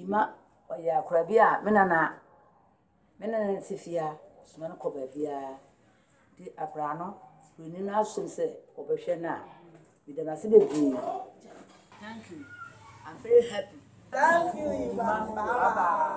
Suma oya kurabia menana sifia suma no ko babia di abrano ni na asum se obehwe na we dey na se bebi. Thank you. I'm very happy. Thank you, Mama.